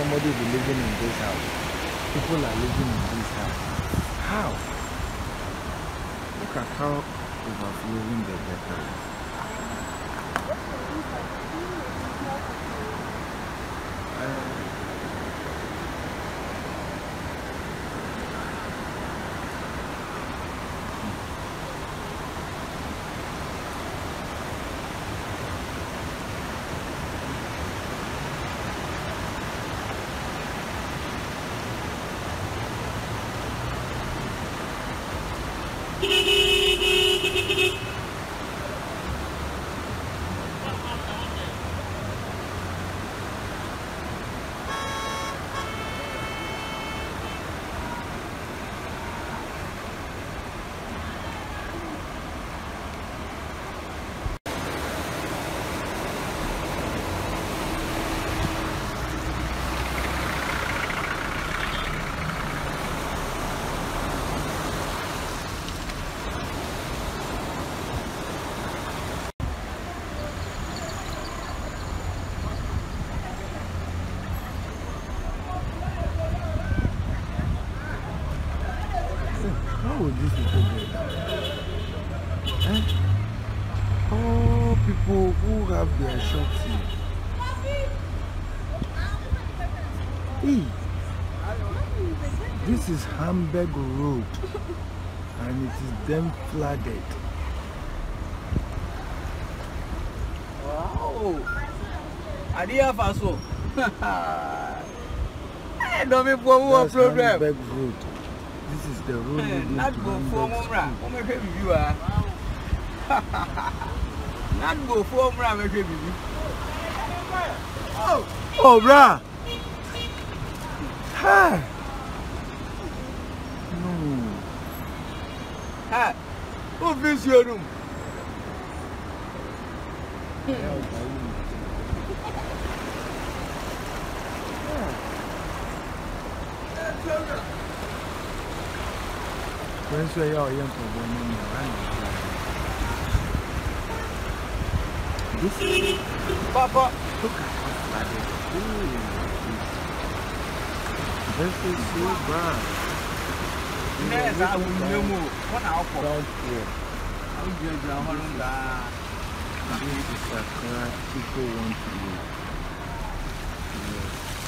somebody will be living in this house. People are living in this house. How? Look at how overflowing the gutter is. How would these people get that? Oh, people who have their shops here. Hey, this is Hamburg Road and it is then flooded. Wow! Adia Faso. Don't be poor problem. Hamburg Road. This is the road. Not go for Mumra. Not go for Mumra. Oh, brah. Hi. No. Hi. Who fills your room? When's where you're young for this is Papa. Look at how this is so bad. Yes, I will know more. What now for? Ground floor. How do you know how long that? This is Accra. People want to live. Yes.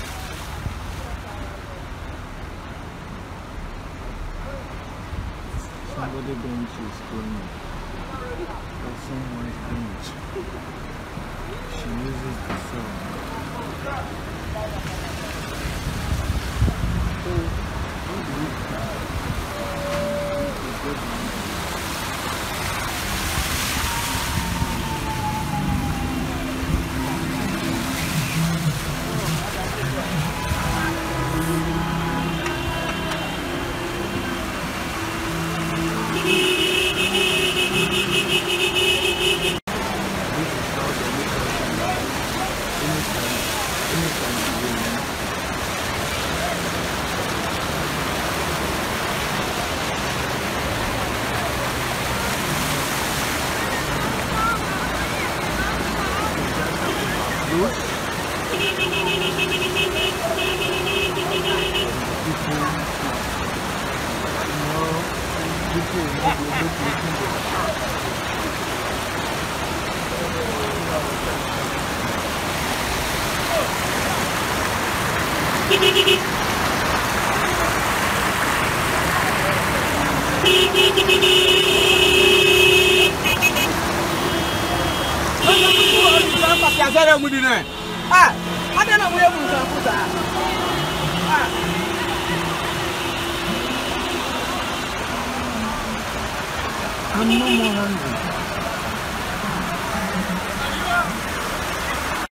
Somebody going to school me. Or someone's bench. She uses the song. So, how do you I'm no more hungry.